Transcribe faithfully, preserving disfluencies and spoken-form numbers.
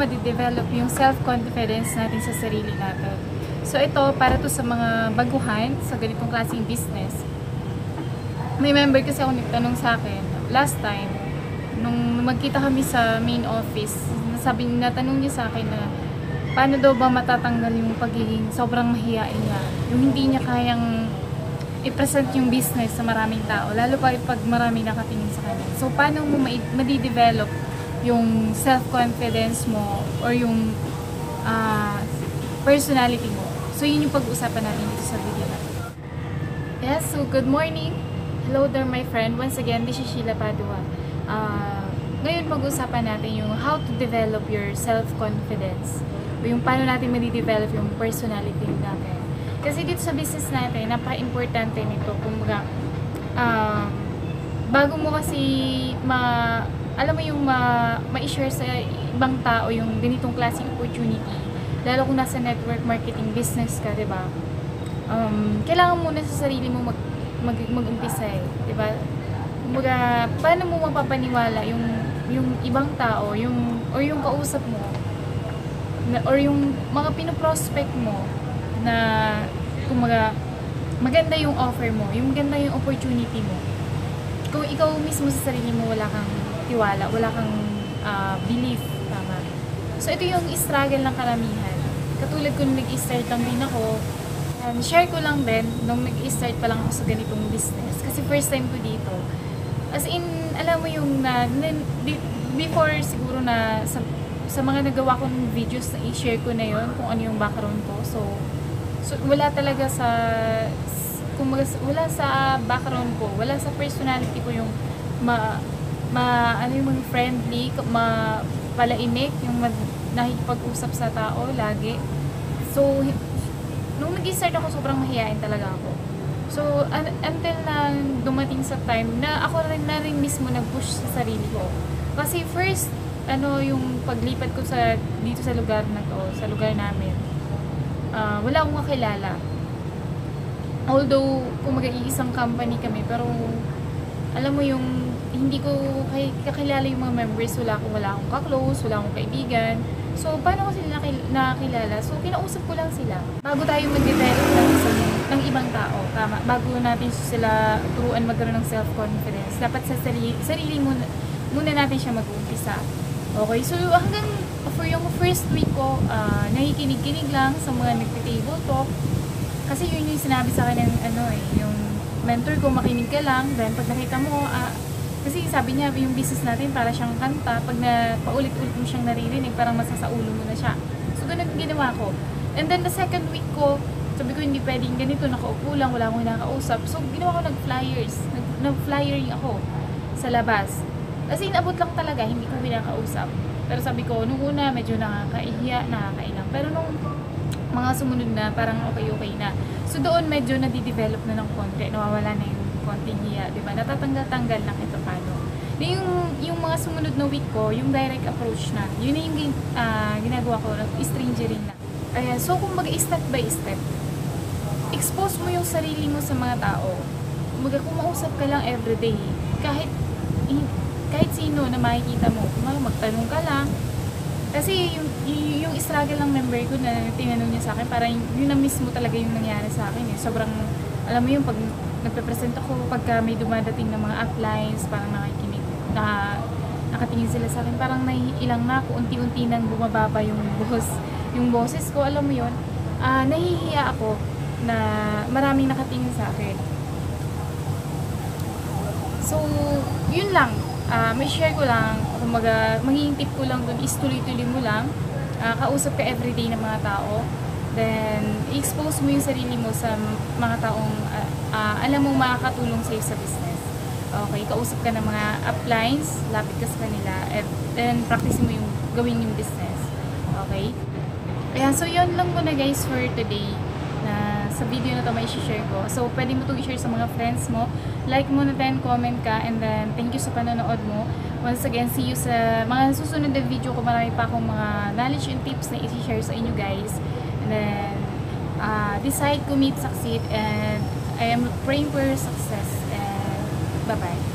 madidevelop yung self-confidence natin sa sarili natin. So ito, para to sa mga baguhan sa ganitong klaseng business. May member kasi ako nagtanong sa akin, last time, nung magkita kami sa main office, nasabi, natanong niya sa akin na paano daw ba matatanggal yung pagiging sobrang mahiyain niya. Yung hindi niya kayang i-present yung business sa maraming tao, lalo pa pag marami nakatingin sa kanya. So paano mo ma-develop yung self-confidence mo or yung uh, personality mo. So yun yung pag-uusapan natin dito sa video natin. Yes, so good morning. Hello there my friend. Once again, this is Sheila Padua. Uh, ngayon pag-uusapan natin yung how to develop your self-confidence. O yung paano natin ma-develop yung personality natin. Kasi dito sa business natin, napaka-importante nito. Kung baga, uh, bago mo kasi ma... alam mo yung ma, ma-share sa ibang tao yung ganitong klaseng opportunity, lalo kung nasa network marketing business ka, diba? Um, kailangan muna sa sarili mo mag, mag, mag-umpisa eh, diba? Kumbaga, paano mo mapapaniwala yung, yung ibang tao, yung, or yung kausap mo, na, or yung mga pinoprospect mo, na, kumbaga, maganda yung offer mo, yung maganda yung opportunity mo. Kung ikaw mismo sa sarili mo wala kang tiwala, wala kang uh, belief, tama. So ito yung struggle ng karamihan. Katulad ko nung nag-start lang din ako, um, share ko lang din nung nag-start pa lang ako sa ganitong business. Kasi first time ko dito. As in, alam mo yung na, na before siguro na sa, sa mga nagawa kong videos na i-share ko na yon kung ano yung background ko. So, so wala talaga sa kung wala sa background ko, wala sa personality ko yung ma ma ano yung mga friendly, ma palaimik, yung nakikipag-usap sa tao lagi. So nung nag-start ako, sobrang mahihain talaga ako. So un until na dumating sa time na ako rin na rin mismo nag-push sa sarili ko. Kasi first ano yung paglipat ko sa dito sa lugar na to, sa lugar namin. Uh, wala akong kakilala. Although kung mag-iisang company kami, pero alam mo yung hindi ko kay kakilala yung mga members, wala akong wala akong ka-close, wala akong kaibigan. So paano ko sila nakilala? So kinausap ko lang sila. Bago tayo mag-develop ng isang ng ibang tao, tama. Bago natin sila turuan magkaroon ng self-confidence, dapat sa sarili, sarili muna, muna natin siya mag-uumpisa. Okay, so hanggang for yung first week ko, uh, nakikinig-kinig lang sa mga nagti-table talk. Kasi yun yung sinabi sa akin ng ano eh, yung mentor ko, makinig ka lang, then pag nakita mo, ah, kasi sabi niya, yung business natin para siyang kanta, pag na paulit-ulit mo siyang naririnig, parang masasaulo mo na siya. So ganun yung ginawa ko. And then the second week ko, sabi ko hindi pwedeng ganito, nakaupo lang, wala akong nakakausap. So ginawa ko nag-flyers, nag-flyering ako sa labas. Kasi inabot lang talaga, hindi ko pinakausap. Pero sabi ko, nung una, medyo nakakaihiya, nakakailang. Pero nung mga sumunod na, parang okay-okay na. So doon medyo nadidevelop na ng konti, nawawala na yung konting hiya, di ba? Natatanggal-tanggal na ito paano. Yung, yung mga sumunod na week ko, yung direct approach na, yun na yung uh, ginagawa ko, stringering na. Ayan, so kung mag-step by step, expose mo yung sarili mo sa mga tao. Kumbaga, kung mausap ka lang everyday, kahit kahit sino na makikita mo, magtanong ka lang. Kasi yung, yung, yung struggle ng member ko na tinanong niya sa akin, parang yun na mismo talaga yung nangyari sa akin eh. Sobrang, alam mo yung pag nagpe-present ako, pagka may dumadating ng mga uplines, parang nakikinig, na, nakatingin sila sa akin, parang naiilang na ako, unti-unti nang bumababa yung boss, yung boses ko, alam mo yun, uh, nahihiya ako na maraming nakatingin sa akin. So, yun lang. Uh, may share ko lang, kumbaga, magiging tip ko lang dun is tuloy-tuloy mo lang, uh, kausap ka everyday ng mga tao, then i-expose mo yung sarili mo sa mga taong uh, uh, alam mong makakatulong sa'yo sa business. Okay, kausap ka ng mga uplines, lapit ka sa kanila, and then practice mo yung gawin yung business. Okay? Ayan, so yun lang muna guys for today. Na sa video na to may i-share ko. So, pwede mo itong i-share sa mga friends mo. Like mo na din, comment ka, and then thank you sa panonood mo. Once again, see you sa mga susunod na video ko. Marami pa akong mga knowledge and tips na i-share sa inyo guys. And then, uh, decide, commit, succeed, and I am praying for your success. And bye-bye.